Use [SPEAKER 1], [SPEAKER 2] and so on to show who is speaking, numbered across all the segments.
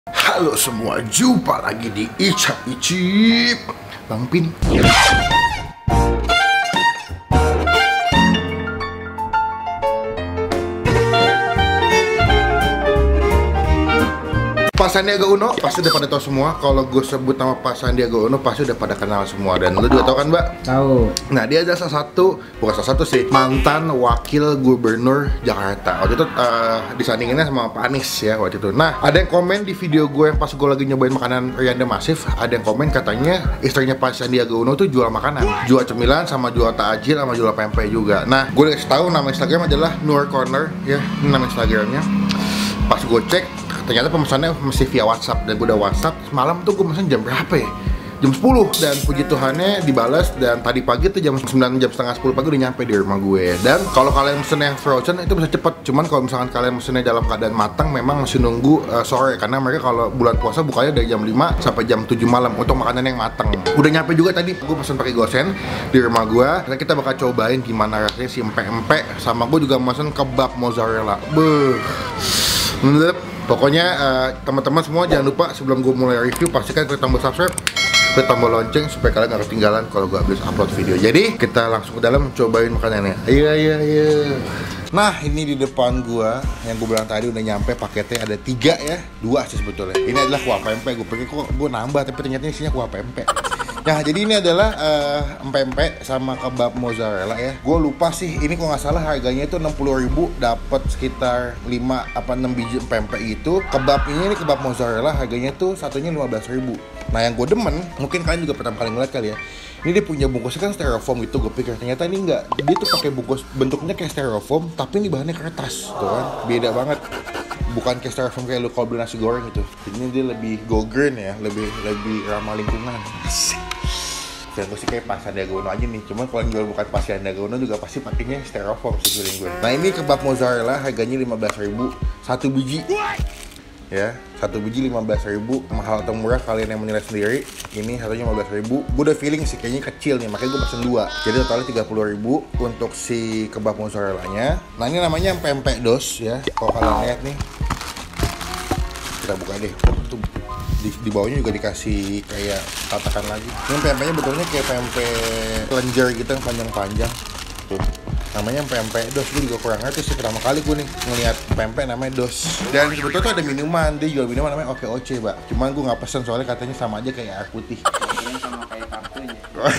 [SPEAKER 1] Halo semua, jumpa lagi di Icap Icip Bang Pin. Pak Sandiaga Uno pasti udah pada tahu semua. Kalau gue sebut nama Pak Sandiaga Uno pasti udah pada kenal semua. Dan lu juga tahu kan, Mbak?
[SPEAKER 2] Tahu.
[SPEAKER 1] Nah, dia adalah salah satu, bukan salah satu sih, mantan wakil gubernur Jakarta. Waktu itu disandinginnya sama Pak Anies ya waktu itu. Nah, ada yang komen di video gue yang pas gue lagi nyobain makanan Rianda Masif. Ada yang komen katanya istrinya Pak Sandiaga Uno tuh jual makanan, jual cemilan sama jual takjil sama jual pempek juga. Nah, gue udah kasih tahu nama Instagram adalah Nur Corner ya, ini nama Instagramnya. Pas gue cek, ternyata pemesannya masih via WhatsApp. Dan gue udah WhatsApp, semalam tuh gue pesan jam berapa ya? Jam 10. Dan puji Tuhannya dibalas. Dan tadi pagi tuh jam 9, jam setengah 10 pagi udah nyampe di rumah gue. Dan kalau kalian pesen yang frozen itu bisa cepet. Cuman kalau misalkan kalian pesennya dalam keadaan matang, memang masih nunggu sore. Karena mereka kalau bulan puasa bukanya dari jam 5 sampai jam 7 malam untuk makanan yang matang. Udah nyampe juga tadi, gue pesen pakai gosen di rumah gue. Dan kita bakal cobain gimana rasanya si empek-empek. Sama gue juga pesen kebab mozzarella. Pokoknya teman-teman semua jangan lupa sebelum gue mulai review pastikan klik tombol subscribe, klik tombol lonceng supaya kalian gak ketinggalan kalau gue habis upload video. Jadi kita langsung ke dalam cobain makanannya. Ayo. Nah, ini di depan gue yang gue bilang tadi udah nyampe paketnya ada 3 ya, 2 sih sebetulnya. Ini adalah kuah pempek. Gue pikir kok gue nambah tapi ternyata isinya kuah pempek. Nah, jadi ini adalah empek-empek sama kebab mozzarella ya. Gue lupa sih, ini kalau nggak salah harganya itu 60.000, dapat sekitar 5 apa 6 biji empek gitu. Kebab ini kebab mozzarella harganya tuh satunya 15.000. Nah, yang gue demen, mungkin kalian juga pertama kali ngeliat kali ya. Ini dia punya bungkusnya kan styrofoam gitu, gue pikir ternyata ini enggak. Dia tuh pakai bungkus bentuknya kayak styrofoam, tapi ini bahannya kertas, tuh kan. Beda banget. Bukan kayak styrofoam kayak lu kalau beli nasi goreng gitu. Ini dia lebih go green ya, lebih ramah lingkungan. Asik. Dan gue sih kayak Pak Sandiaga Uno aja nih. Cuman kalau yang jual bukan Pak Sandiaga Uno juga pasti pakainya styrofoam sih feeling gue. Nah, ini kebab mozzarella harganya 15.000 1 biji. Ya, 1 biji 15.000. Mahal atau murah kalian yang menilai sendiri. Ini satunya 15.000. Gue udah feeling sih kayaknya kecil nih, makanya gue pesen 2. Jadi totalnya 30.000 untuk si kebab mozzarellanya. Nah, ini namanya pempek dos ya. Kalau kalian lihat nih, kita buka deh. Tuh di bawahnya juga dikasih kayak tatakan lagi. Ini pempeknya betulnya kayak pempek lenjer gitu yang panjang-panjang. Tuh. Namanya pempek dos. Gue juga kurang ngerti sih, pertama kali gue nih ngeliat pempek namanya dos. Dan sebetulnya tuh ada minuman, dia jual minuman namanya Oke-Oce, Mbak. Cuman gue nggak pesen soalnya katanya sama aja kayak air putih.
[SPEAKER 2] Sama kayak kartunya.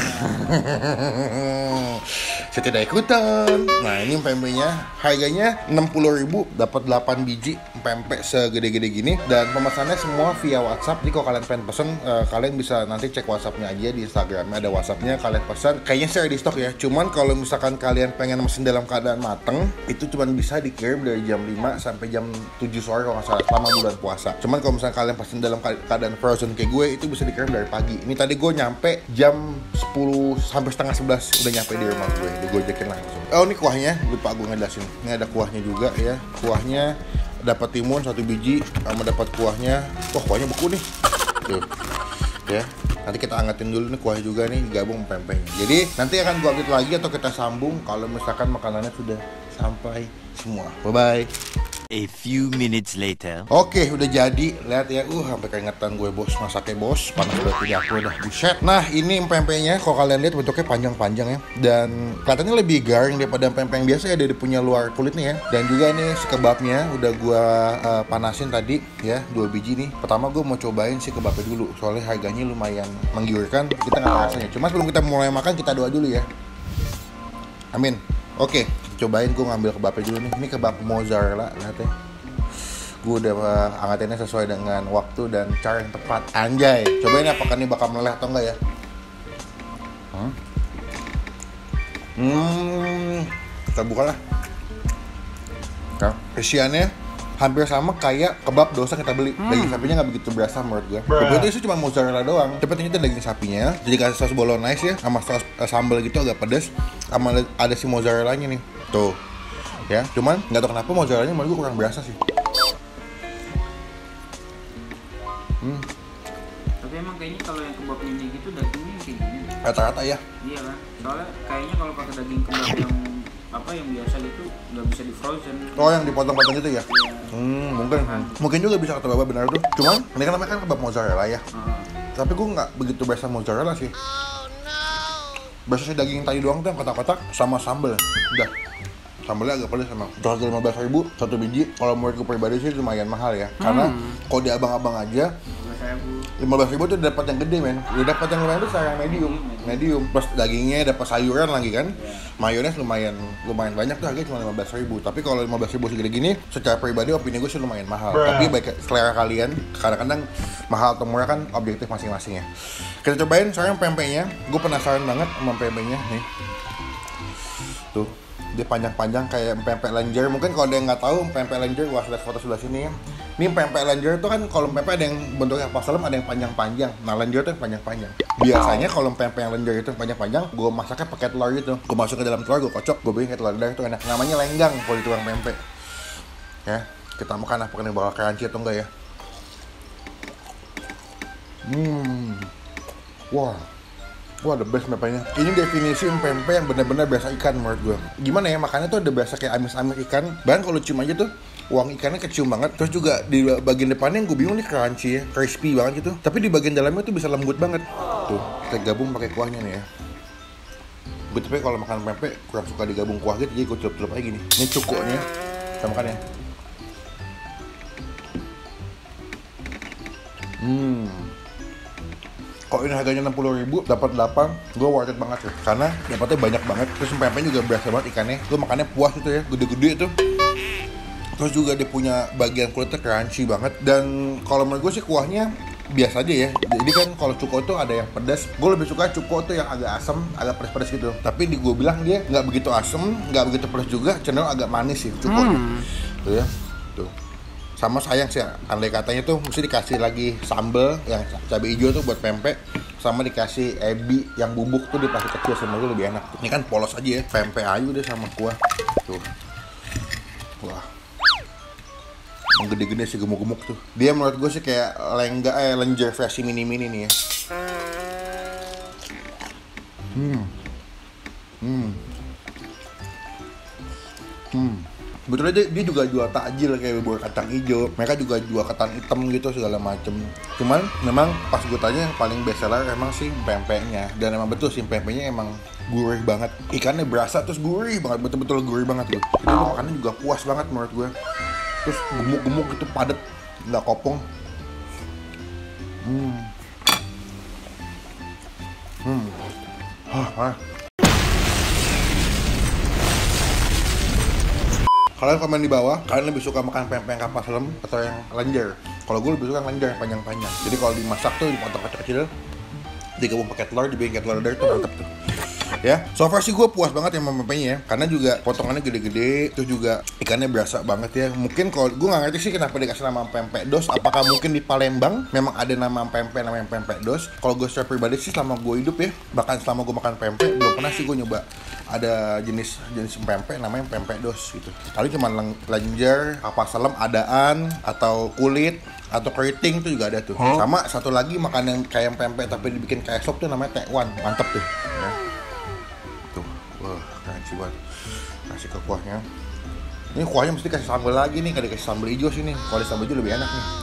[SPEAKER 1] Saya tidak ikutan. Nah, ini pempeknya harganya 60.000, dapat 8 biji pempek segede-gede gini. Dan pemesannya semua via WhatsApp. Jadi kalau kalian pengen pesen, kalian bisa nanti cek WhatsAppnya aja di Instagramnya, ada WhatsAppnya, kalian pesan. Kayaknya saya di stok ya. Cuman kalau misalkan kalian pengen mesin dalam keadaan mateng, itu cuma bisa dikirim dari jam 5 sampai jam 7 sore kalau nggak salah, selama bulan puasa. Cuman kalau misalkan kalian pesen dalam keadaan frozen kayak gue, itu bisa dikirim dari pagi. Ini tadi gue nyampe jam 10 sampai setengah 11 udah nyampe di rumah gue. Digojekin langsung. Oh, ini kuahnya, lupa gue ngejelasin. Ini ada kuahnya juga ya. Kuahnya dapat timun 1 biji sama dapat kuahnya. Wah, kuahnya beku nih. Tuh. Ya. Nanti kita angetin dulu nih kuahnya juga nih, digabung pempeknya. Jadi nanti akan gue update lagi atau kita sambung kalau misalkan makanannya sudah sampai semua. Bye bye.
[SPEAKER 3] A few minutes later.
[SPEAKER 1] Oke, udah jadi. Lihat ya, sampai keringetan gue bos, masaknya bos. Panas banget di aku udah, buset. Nah, ini pempeknya kalau kalian lihat bentuknya panjang-panjang ya. Dan kelihatannya lebih garing daripada pempek yang biasa ya, dia punya luar kulitnya ya. Dan juga ini si kebabnya udah gue panasin tadi ya, 2 biji nih. Pertama gue mau cobain si kebabnya dulu, soalnya harganya lumayan menggiurkan. Kita nggak tahu rasanya. Cuma sebelum kita mulai makan, kita doa dulu ya. Amin. Oke, cobain. Gue ngambil kebabnya dulu nih. Ini kebab mozzarella, lihat ya. Gue udah angetinnya sesuai dengan waktu dan cara yang tepat. Anjay. Cobain apakah ini bakal meleleh atau enggak ya. Kita buka lah. Isiannya hampir sama kayak kebab dosa kita beli. Daging sapinya nggak begitu berasa menurut gue. Kebetulan itu cuma mozzarella doang. Tapi ternyata daging sapinya jadi kasih saus bolognese ya, sama saus sambal gitu agak pedas. Sama ada si mozzarellanya nih. Tuh. Ya, cuman nggak tahu kenapa mozzarellanya menurut gue kurang berasa sih.
[SPEAKER 2] Tapi emang kayaknya kalau yang kebab mini gitu dagingnya kayak gini.
[SPEAKER 1] Rata-rata ya.
[SPEAKER 2] Iya kan. Soalnya kayaknya kalau pakai daging kebab yang apa yang biasa gitu nggak bisa di frozen.
[SPEAKER 1] Oh, yang dipotong-potong gitu ya?
[SPEAKER 2] Iya.
[SPEAKER 1] Mungkin juga bisa kata Bapak benar tuh. Cuman ini kan namanya kan kebab mozzarella ya.
[SPEAKER 2] Ah.
[SPEAKER 1] Tapi gue nggak begitu biasa mozzarella sih. Biasa sih daging tadi doang tuh yang kotak-kotak sama sambal. Udah. Sambalnya agak pedas emang. 115.000 satu biji. Kalau menurut gue pribadi sih lumayan mahal ya. Karena kalau di abang-abang aja 15.000 tuh dapat yang gede men. Udah dapat yang lumayan besar yang medium. Plus dagingnya dapat sayuran lagi kan. Mayones lumayan banyak tuh harganya cuma 15.000. Tapi kalau 15.000 segede gini, secara pribadi opini gue sih lumayan mahal. Tapi baik selera kalian, kadang-kadang mahal atau murah kan objektif masing-masing ya. Kita cobain sekarang pempeknya. Gue penasaran banget sama pempeknya nih. Tuh, dia panjang-panjang kayak pempek lenjer. Mungkin kalau ada yang nggak tahu pempek lenjer, gua lihat foto sebelah sini ya. Ini pempek lenjer itu kan kalau pempek ada yang bentuknya pasalem, ada yang panjang-panjang. Nah, lenjer itu yang panjang-panjang. Biasanya kalau pempek yang lenjer itu yang panjang-panjang, gua masaknya pakai telur gitu. Gua masuk ke dalam telur, gua kocok, gua bikin kayak telur dadar itu enak. Namanya lenggang kalau di tukang pempek. Ya, kita makan apakah ini bakal crunchy atau enggak ya. Wah, the best pempeknya. Ini definisi pempek yang benar-benar berasa ikan menurut gue. Gimana ya, makannya tuh udah berasa kayak amis-amis ikan. Bahkan kalau cium aja tuh, uang ikannya kecium banget. Terus juga di bagian depannya yang gue bingung nih crunchy ya, crispy banget gitu. Tapi di bagian dalamnya tuh bisa lembut banget. Tuh, kita gabung pakai kuahnya nih ya. Gue tapi kalau makan pempek kurang suka digabung kuah gitu, jadi gue celup-celup aja gini. Ini cukoknya, kita makan ya. Kalau ini harganya 60.000, dapat 8, gue worth it banget ya. Karena dapatnya banyak banget, terus pempeknya juga berasa banget ikannya. Gue makannya puas itu ya, gede-gede itu. Terus juga dia punya bagian kulitnya crunchy banget. Dan kalau menurut gue sih kuahnya biasa aja ya. Jadi kan kalau cuko itu ada yang pedas. Gue lebih suka cuko itu yang agak asam, agak pedas-pedas gitu. Tapi gue bilang dia nggak begitu asam, nggak begitu pedas juga, cenderung agak manis sih cukonya. Tuh ya, tuh. Sama sayang sih, andai katanya tuh mesti dikasih lagi sambal yang cabai hijau tuh buat pempek, sama dikasih ebi yang bubuk tuh di plastik kecil sama gue lebih enak. Ini kan polos aja ya, pempek ayu deh sama kuah. Tuh, wah, yang gede-gede sih gemuk-gemuk tuh. Dia menurut gue sih kayak lenjer versi mini-mini nih ya. Sebetulnya dia juga jual takjil kayak bubur kacang hijau. Mereka juga jual ketan hitam gitu segala macem. Cuman memang pas gue tanya yang paling best seller emang sih pempeknya. Dan emang betul sih pempeknya emang gurih banget. Ikannya berasa terus gurih banget, betul-betul gurih banget loh. Jadi lo makannya juga puas banget menurut gue. Terus gemuk-gemuk gitu padet, nggak kopong. Kalian komen di bawah, kalian lebih suka makan pempek yang kapal selam atau yang lenjer? Kalau gue lebih suka yang lenjer yang panjang-panjang. Jadi kalau dimasak tuh dipotong kecil-kecil, digabung pakai telur, dibikin kayak telur dadar tuh mantep tuh. Ya, so far sih gue puas banget ya sama pempeknya ya. Karena juga potongannya gede-gede, terus juga ikannya berasa banget ya. Mungkin kalau gue nggak ngerti sih kenapa dikasih nama pempek dos. Apakah mungkin di Palembang memang ada nama pempek namanya pempek dos? Kalau gue secara pribadi sih selama gue hidup ya, bahkan selama gue makan pempek belum pernah sih gue nyoba ada jenis pempek namanya pempek dos gitu. Kali cuma lenjer, apa salam adaan atau kulit atau keriting itu juga ada tuh. Sama satu lagi makan yang kayak pempek tapi dibikin kayak sop tuh namanya tekwan, mantep tuh. Ya. Tuh, wah crunchy banget. Kasih ke kuahnya. Ini kuahnya mesti kasih sambal lagi nih, kada kasih sambal hijau sini. Kalau di sambal hijau lebih enak nih.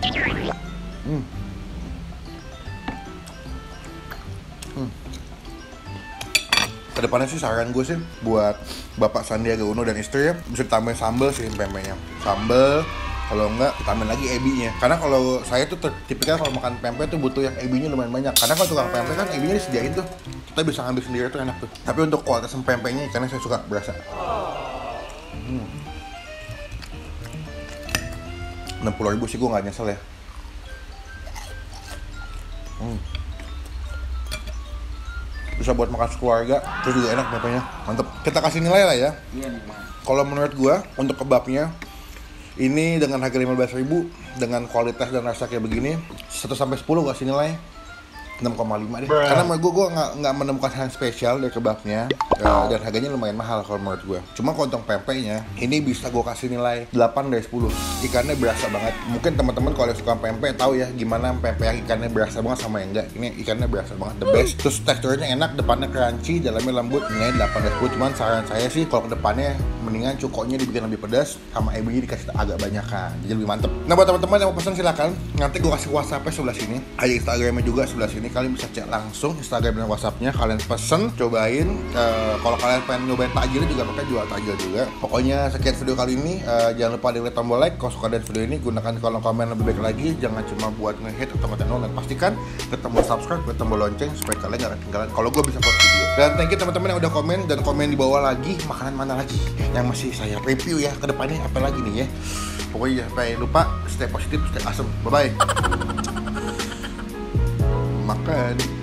[SPEAKER 1] Kedepannya sih saran gue sih buat Bapak Sandiaga Uno dan istri ya, bisa tambahin sambal sih pempeknya. Sambal, kalau enggak tambahin lagi ebinya. Karena kalau saya tuh tipikal kalau makan pempek tuh butuh yang ebinya lumayan banyak. Karena kalau tukang pempek kan ebinya disediain tuh, kita bisa ambil sendiri tuh enak tuh. Tapi untuk kualitas pempeknya karena saya suka berasa. 60.000 sih gue nggak nyesel ya. Bisa buat makan sekeluarga, terus juga enak pempeknya, mantep. Kita kasih nilai lah ya.
[SPEAKER 2] Iya nih.
[SPEAKER 1] Kalau menurut gua untuk kebabnya ini dengan harga 15.000 dengan kualitas dan rasa kayak begini 1 sampai 10 kasih nilai 6,5 deh. Karena menurut gue nggak menemukan hal yang spesial dari kebabnya, dan harganya lumayan mahal kalau menurut gue. Cuma kalau untuk pempeknya, ini bisa gue kasih nilai 8 dari 10. Ikannya berasa banget. Mungkin teman-teman kalau yang suka pempek tahu ya gimana pempek yang ikannya berasa banget sama yang enggak. Ini ikannya berasa banget, the best. Terus teksturnya enak, depannya crunchy, dalamnya lembut. Nilai 8 dari 10. Cuman saran saya sih kalau ke depannya mendingan cukoknya dibikin lebih pedas, sama ebinya dikasih agak banyakan, jadi lebih mantep. Nah buat teman-teman yang mau pesan silakan, nanti gue kasih WhatsAppnya sebelah sini, ada Instagramnya juga sebelah sini. Kalian bisa cek langsung Instagram dan WhatsAppnya, kalian pesen, cobain. Kalau kalian pengen nyobain takjilnya juga, pakai jual takjil juga. Pokoknya sekian video kali ini. Jangan lupa klik tombol like kalau suka dari video ini, gunakan kolom komen lebih baik lagi, jangan cuma buat nge-hate atau nge-nol, dan pastikan klik tombol subscribe, klik tombol lonceng supaya kalian gak ketinggalan kalau gue bisa upload video. Dan thank you teman-teman yang udah komen, dan komen di bawah lagi makanan mana lagi yang masih saya review ya ke depannya, apa lagi nih ya. Pokoknya jangan lupa stay positif, stay awesome. Bye bye. Makan.